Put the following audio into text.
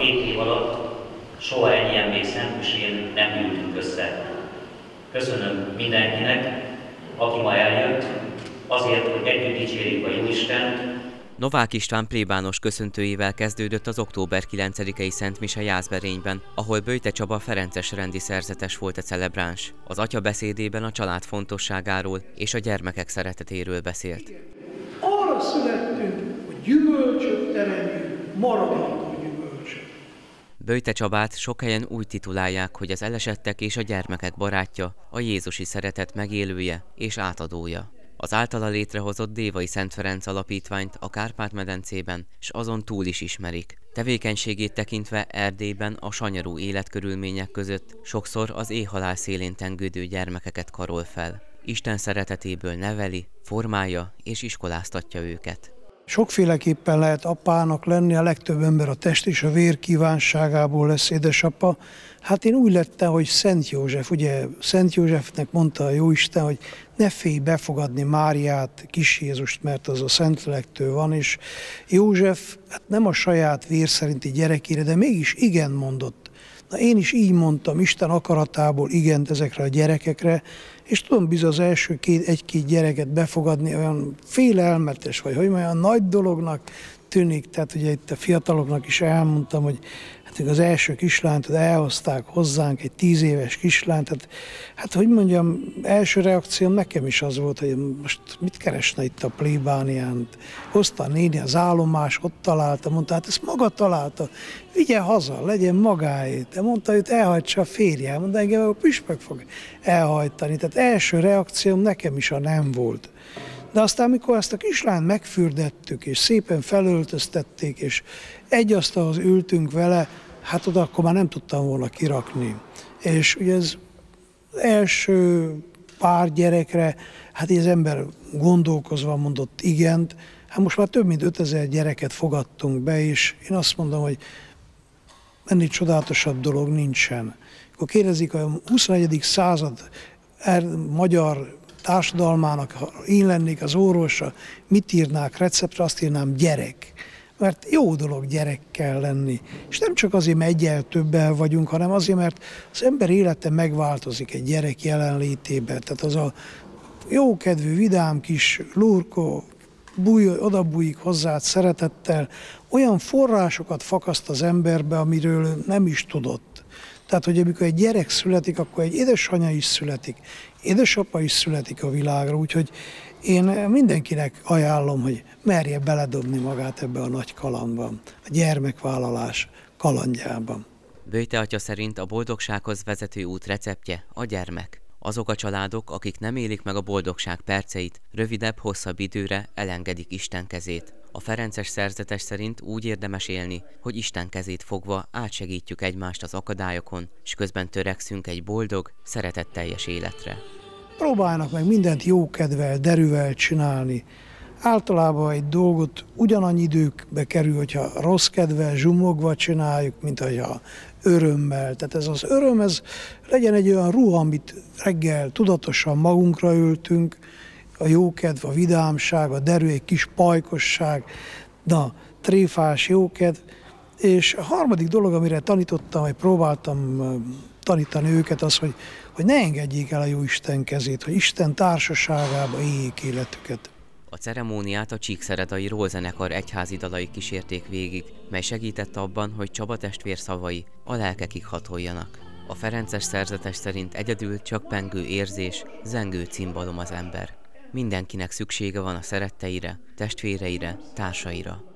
2 év alatt soha egy ilyen még szentmisén nem gyűltünk össze. Köszönöm mindenkinek, aki ma eljött, azért, hogy együtt dicsérjük a Jóistent. Novák István plébános köszöntőjével kezdődött az október 9-i szentmise Jászberényben, ahol Böjte Csaba ferences rendi szerzetes volt a celebráns. Az atya beszédében a család fontosságáról és a gyermekek szeretetéről beszélt. Arra születtünk, hogy gyümölcsöt teremjünk, maradandó gyümölcsöt. Böjte Csabát sok helyen úgy titulálják, hogy az elesettek és a gyermekek barátja, a jézusi szeretet megélője és átadója. Az általa létrehozott Dévai Szent Ferenc Alapítványt a Kárpát-medencében és azon túl is ismerik. Tevékenységét tekintve Erdélyben a sanyarú életkörülmények között sokszor az éhhalál szélén tengődő gyermekeket karol fel. Isten szeretetéből neveli, formálja és iskoláztatja őket. Sokféleképpen lehet apának lenni, a legtöbb ember a test és a vér kívánságából lesz édesapa. Hát én úgy lettem, hogy Szent József, ugye Szent Józsefnek mondta a Jóisten, hogy ne félj befogadni Máriát, kis Jézust, mert az a Szentlélekktől van, és József hát nem a saját vér szerinti gyerekére, de mégis igen mondott. Na én is így mondtam, Isten akaratából igent ezekre a gyerekekre, és tudom bizony az első egy-két gyereket befogadni olyan félelmetes, vagy hogy olyan nagy dolognak tűnik. Tehát ugye itt a fiataloknak is elmondtam, hogy hát az első kislányt elhozták hozzánk, egy 10 éves kislányt. Hát hogy mondjam, első reakcióm nekem is az volt, hogy most mit keresne itt a plébánián. Hozta a néni az állomás, ott találta, mondta, hát ezt maga találta, vigye haza, legyen magáé. De mondta, hogy elhajtsa a férje, mondta, engem a püspök fog elhajtani. Tehát első reakcióm nekem is a nem volt. De aztán, amikor ezt a kislányt megfürdettük, és szépen felöltöztették, és egy asztalhoz ültünk vele, hát oda akkor már nem tudtam volna kirakni. És ugye az első pár gyerekre, hát így az ember gondolkozva mondott igent, hát most már több mint 5000 gyereket fogadtunk be, és én azt mondom, hogy ennél csodálatosabb dolog nincsen. Akkor kérdezik, hogy a 21. század magyar társadalmának, ha én lennék az orvosa, mit írnák receptre, azt írnám gyerek. Mert jó dolog gyerekkel lenni. És nem csak azért, mert egyel többel vagyunk, hanem azért, mert az ember élete megváltozik egy gyerek jelenlétében. Tehát az a jókedvű, vidám kis lurkó, odabújik hozzád szeretettel, olyan forrásokat fakaszt az emberbe, amiről nem is tudott. Tehát, hogy amikor egy gyerek születik, akkor egy édesanyja is születik, édesapa is születik a világra, úgyhogy én mindenkinek ajánlom, hogy merje beledobni magát ebbe a nagy kalandban, a gyermekvállalás kalandjában. Böjte atya szerint a boldogsághoz vezető út receptje a gyermek. Azok a családok, akik nem élik meg a boldogság perceit, rövidebb, hosszabb időre elengedik Isten kezét. A ferences szerzetes szerint úgy érdemes élni, hogy Isten kezét fogva átsegítjük egymást az akadályokon, és közben törekszünk egy boldog, szeretetteljes életre. Próbálnak meg mindent jókedvel, derűvel csinálni. Általában egy dolgot ugyanannyi időbe kerül, hogyha rossz kedvel, zsumogva csináljuk, mint hogyha örömmel. Tehát ez az öröm, ez legyen egy olyan ruha, amit reggel tudatosan magunkra öltünk, a jókedv, a vidámság, a derű, egy kis pajkosság, na, tréfás jókedv. És a harmadik dolog, amire tanítottam, vagy próbáltam tanítani őket, az, hogy ne engedjék el a Jóisten kezét, hogy Isten társaságába éljék életüket. A ceremóniát a Csíkszeredai Rózzenekar egyházi dalai kísérték végig, mely segített abban, hogy Csaba testvér szavai a lelkekig hatoljanak. A ferences szerzetes szerint egyedül csak pengő érzés, zengő cimbalom az ember. Mindenkinek szüksége van a szeretteire, testvéreire, társaira.